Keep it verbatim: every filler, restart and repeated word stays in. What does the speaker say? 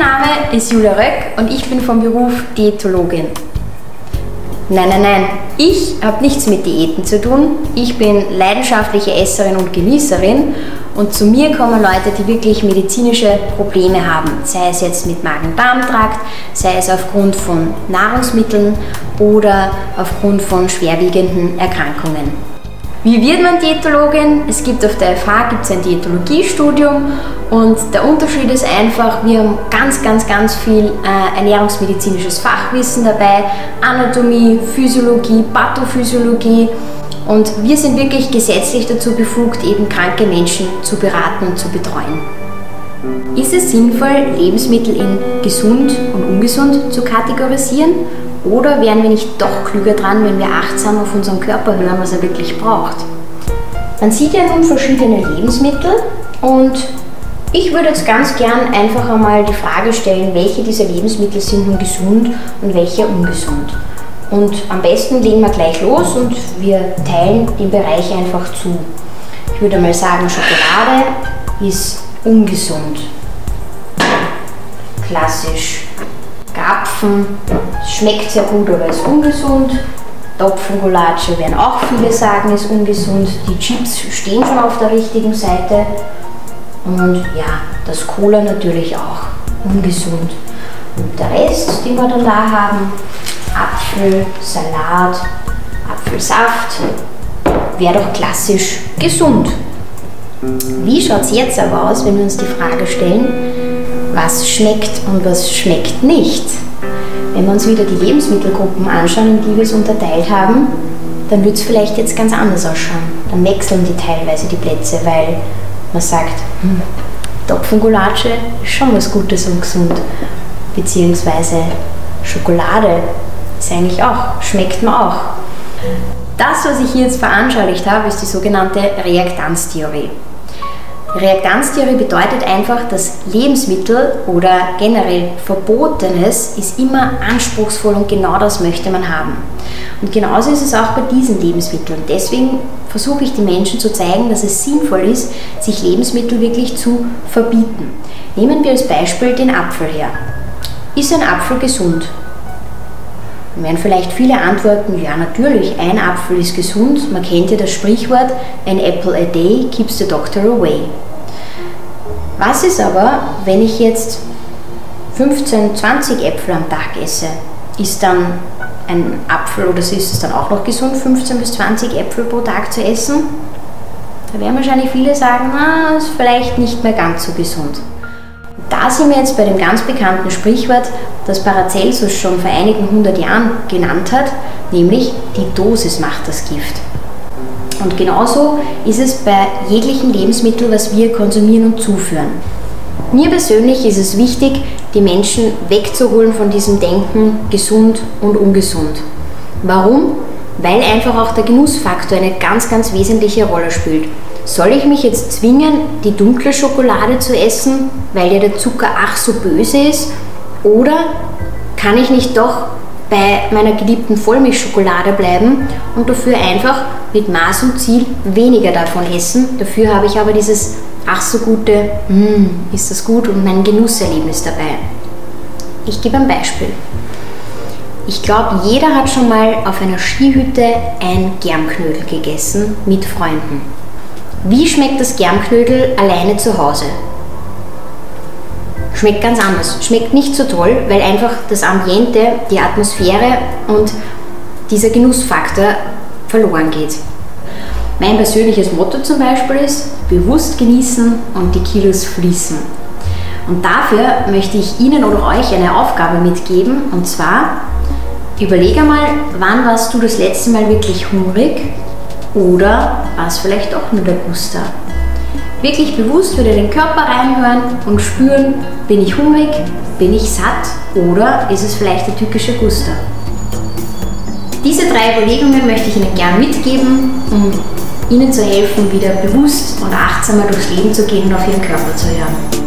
Name ist Julia Röck und ich bin vom Beruf Diätologin. Nein, nein, nein, ich habe nichts mit Diäten zu tun. Ich bin leidenschaftliche Esserin und Genießerin und zu mir kommen Leute, die wirklich medizinische Probleme haben. Sei es jetzt mit Magen-Darm-Trakt, sei es aufgrund von Nahrungsmitteln oder aufgrund von schwerwiegenden Erkrankungen. Wie wird man Diätologin? Es gibt auf der F H gibt's ein Diätologiestudium und der Unterschied ist einfach, wir haben ganz, ganz, ganz viel äh, ernährungsmedizinisches Fachwissen dabei, Anatomie, Physiologie, Pathophysiologie und wir sind wirklich gesetzlich dazu befugt, eben kranke Menschen zu beraten und zu betreuen. Ist es sinnvoll, Lebensmittel in gesund und ungesund zu kategorisieren? Oder wären wir nicht doch klüger dran, wenn wir achtsam auf unseren Körper hören, was er wirklich braucht? Man sieht ja nun verschiedene Lebensmittel und ich würde jetzt ganz gern einfach einmal die Frage stellen, welche dieser Lebensmittel sind nun gesund und welche ungesund. Und am besten legen wir gleich los und wir teilen den Bereich einfach zu. Ich würde mal sagen, Schokolade ist ungesund. Klassisch. Karpfen schmeckt sehr gut, aber ist ungesund. Topfengulatsche werden auch viele sagen, ist ungesund. Die Chips stehen schon auf der richtigen Seite. Und ja, das Cola natürlich auch ungesund. Und der Rest, den wir dann da haben, Apfel, Salat, Apfelsaft, wäre doch klassisch gesund. Wie schaut es jetzt aber aus, wenn wir uns die Frage stellen, was schmeckt und was schmeckt nicht? Wenn wir uns wieder die Lebensmittelgruppen anschauen, in die wir es unterteilt haben, dann wird es vielleicht jetzt ganz anders ausschauen. Dann wechseln die teilweise die Plätze, weil man sagt, hm, Topfengulatsche ist schon was Gutes und gesund. Beziehungsweise Schokolade ist eigentlich auch, schmeckt man auch. Das, was ich hier jetzt veranschaulicht habe, ist die sogenannte Reaktanztheorie. Reaktanztheorie bedeutet einfach, dass Lebensmittel oder generell Verbotenes ist immer anspruchsvoll und genau das möchte man haben. Und genauso ist es auch bei diesen Lebensmitteln. Deswegen versuche ich den Menschen zu zeigen, dass es sinnvoll ist, sich Lebensmittel wirklich zu verbieten. Nehmen wir als Beispiel den Apfel her. Ist ein Apfel gesund? Dann werden vielleicht viele antworten, ja natürlich, ein Apfel ist gesund. Man kennt ja das Sprichwort, an apple a day keeps the doctor away. Was ist aber, wenn ich jetzt fünfzehn, zwanzig Äpfel am Tag esse? Ist dann ein Apfel oder ist es dann auch noch gesund, fünfzehn bis zwanzig Äpfel pro Tag zu essen? Da werden wahrscheinlich viele sagen, na, das ist vielleicht nicht mehr ganz so gesund. Da sind wir jetzt bei dem ganz bekannten Sprichwort, das Paracelsus schon vor einigen hundert Jahren genannt hat, nämlich die Dosis macht das Gift. Und genauso ist es bei jeglichen Lebensmitteln, was wir konsumieren und zuführen. Mir persönlich ist es wichtig, die Menschen wegzuholen von diesem Denken gesund und ungesund. Warum? Weil einfach auch der Genussfaktor eine ganz, ganz wesentliche Rolle spielt. Soll ich mich jetzt zwingen, die dunkle Schokolade zu essen, weil ja der Zucker ach so böse ist? Oder kann ich nicht doch bei meiner geliebten Vollmilchschokolade bleiben und dafür einfach mit Maß und Ziel weniger davon essen? Dafür habe ich aber dieses ach so gute, mm, ist das gut und mein Genusserlebnis dabei. Ich gebe ein Beispiel. Ich glaube, jeder hat schon mal auf einer Skihütte ein Germknödel gegessen mit Freunden. Wie schmeckt das Germknödel alleine zu Hause? Schmeckt ganz anders. Schmeckt nicht so toll, weil einfach das Ambiente, die Atmosphäre und dieser Genussfaktor verloren geht. Mein persönliches Motto zum Beispiel ist, bewusst genießen und die Kilos fließen. Und dafür möchte ich Ihnen oder euch eine Aufgabe mitgeben, und zwar, überlege mal, wann warst du das letzte Mal wirklich hungrig oder war es vielleicht doch nur der Guster? Wirklich bewusst wieder den Körper reinhören und spüren, bin ich hungrig, bin ich satt oder ist es vielleicht der tückische Guster? Diese drei Überlegungen möchte ich Ihnen gern mitgeben, um Ihnen zu helfen, wieder bewusst und achtsamer durchs Leben zu gehen und auf Ihren Körper zu hören.